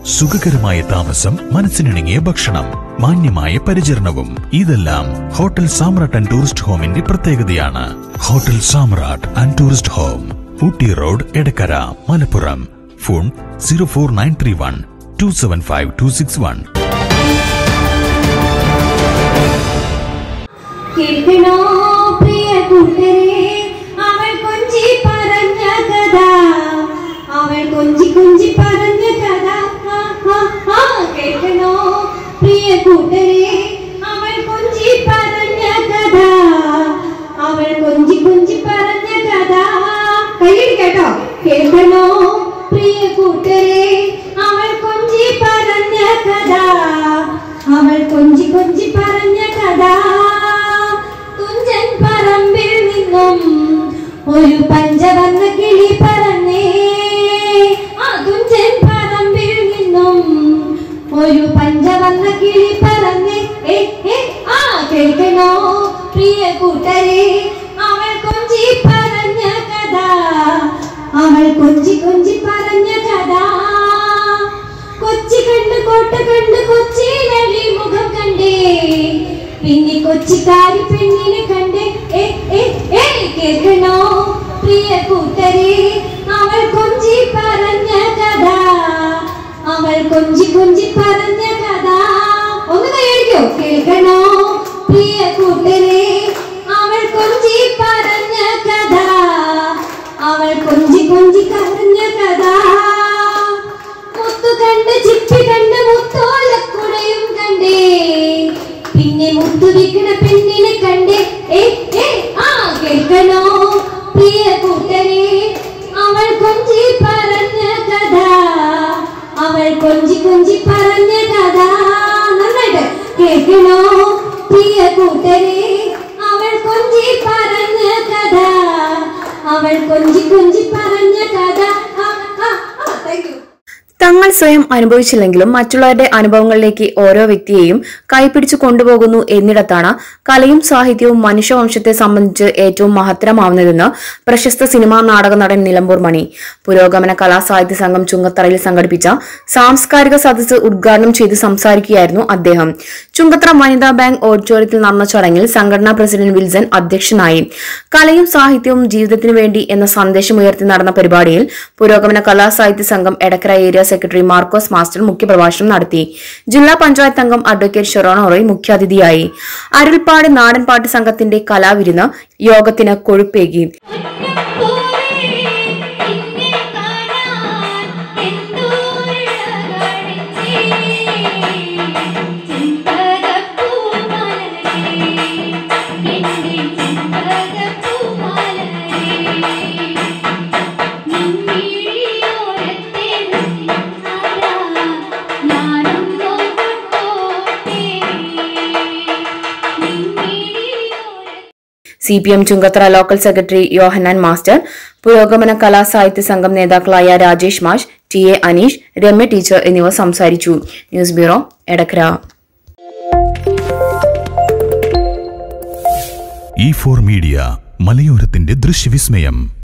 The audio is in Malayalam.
സുഖകരമായ താമസം, മനസ്സിനിണങ്ങിയ ഭക്ഷണം, മാന്യമായ പരിചരണവും ഇതെല്ലാം ഹോട്ടൽ സാമ്രാട്ട് ആൻഡ് ടൂറിസ്റ്റ് ഹോമിന്റെ പ്രത്യേകതയാണ്. Hotel Samrat and tourist home, Ooty road, Edakkara, Malappuram. Phone 04931 275 261. കേൾക്കണോ പ്രിയ കൂട്ടരെ, അവൾ കൊഞ്ചി പറഞ്ഞ കഥ, അവൾ കൊഞ്ചി കൊഞ്ചി പറഞ്ഞ കഥ. കേൾക്കണോ പ്രിയ കൂട്ടരെ, അവൾ കൊഞ്ചി പറഞ്ഞ കഥ, അവൾ കൊഞ്ചി കൊഞ്ചി പറഞ്ഞ കഥ. കയ്യടി കേട്ടോ. കേൾക്കണോ പ്രിയ കൂട്ടരെ, അവൾ കൊഞ്ചി പറഞ്ഞ കഥ, അവൾ കൊഞ്ചി കൊഞ്ചി പറഞ്ഞ കഥ. തുഞ്ചൻ പറമ്പിൽ നിന്നും ഒരു പഞ്ചവർണ്ണ കിളി പറന്നേ, തുഞ്ചൻ പറമ്പിൽ നിന്നും ഒരു പഞ്ചവർണ്ണ കിളി പറന്നേ. കേൾക്കണോ പ്രിയ കൂട്ടരെ, അവൾ കൊഞ്ചി പറഞ്ഞ കഥ, അവൾ കൊഞ്ചി കൊഞ്ചി പറഞ്ഞ കഥ. കൊച്ചി കണ്ട് കോട്ട കണ്ട് കൊച്ചിയിലെ മുഖം കണ്ടേ, പിന്നെ കൊച്ചിക്കാരി പെണ്ണിനെ കണ്ടേ. കേൾക്കണോ പ്രിയ കൂട്ടരെ, അവൾ കൊഞ്ചി പറഞ്ഞ കഥ, അവൾ കൊഞ്ചി കൊഞ്ചി പറഞ്ഞ കഥ. ഒന്ന് കൈയടിക്കോ. കേൾക്കണോ പ്രിയ കൂട്ടരെ, അവൾ കൊഞ്ചി പറഞ്ഞ കഥ, അവൾ കൊഞ്ചി കൊഞ്ചി പറഞ്ഞ കഥ. മുത്തു കണ്ട് ചിപ്പി കണ്ട് മുത്തോലക്കുടയും കണ്ടേ, പിന്നെ മുത്തു വിൽക്കണ പെണ്ണിനെ കണ്ടേ. കേൾക്കണോ പ്രിയ കൂട്ടരെ, അവൾ കൊഞ്ചി പറഞ്ഞ കഥ, അവൾ കൊഞ്ചി കൊഞ്ചി പറഞ്ഞ കഥ. നന്നായിട്ട് കേൾക്കണോ പ്രിയ കൂട്ടരെ, അവൾ കൊഞ്ചി പറഞ്ഞ കഥ, അവൾ കൊഞ്ചി കൊഞ്ചി പറഞ്ഞ കഥ. Thank you. തങ്ങൾ സ്വയം അനുഭവിച്ചില്ലെങ്കിലും മറ്റുള്ളവരുടെ അനുഭവങ്ങളിലേക്ക് ഓരോ വ്യക്തിയെയും കൈപിടിച്ചു കൊണ്ടുപോകുന്നു എന്നിടത്താണ് കലയും സാഹിത്യവും മനുഷ്യവംശത്തെ സംബന്ധിച്ച് ഏറ്റവും മഹത്തരമാവുന്നതെന്ന് പ്രശസ്ത സിനിമാ നാടക നടൻ നിലമ്പൂർ മണി. പുരോഗമന കലാസാഹിത്യ സംഘം ചുങ്കത്തറയിൽ സംഘടിപ്പിച്ച സാംസ്കാരിക സദസ്സ് ഉദ്ഘാടനം ചെയ്ത് സംസാരിക്കുകയായിരുന്നു അദ്ദേഹം. ചുങ്കത്തറ വനിതാ ബാങ്ക് ഓഡിറ്റോറിയത്തിൽ നടന്ന ചടങ്ങിൽ സംഘടനാ പ്രസിഡന്റ് വിൽസൺ അധ്യക്ഷനായി. കലയും സാഹിത്യവും ജീവിതത്തിനു വേണ്ടി എന്ന സന്ദേശമുയർത്തി നടന്ന പരിപാടിയിൽ Purogamana Kalasahitya Sangham Edakkara area secretary Markose master മുഖ്യപ്രഭാഷണം നടത്തി. ജില്ലാ പഞ്ചായത്ത് അംഗം അഡ്വക്കേറ്റ് ഷെറോൺ റോയ് മുഖ്യാതിഥിയായി. അരുൾപ്പാട് നാടൻപാട്ട് സംഘത്തിന്റെ കലാവിരുന്ന് യോഗത്തിന് കൊഴുപ്പേകി. CPM Chungathara local secretary Yohannan master, Purogamana Kalasahitya സംഘം നേതാക്കളായ രാജേഷ് മാഷ്, TA അനീഷ്, രമ്യ ടീച്ചർ എന്നിവർ സംസാരിച്ചു. News bureau, Edakkara. E4 media, മലയോരത്തിന്റെ ദൃശ്യവിസ്മയം.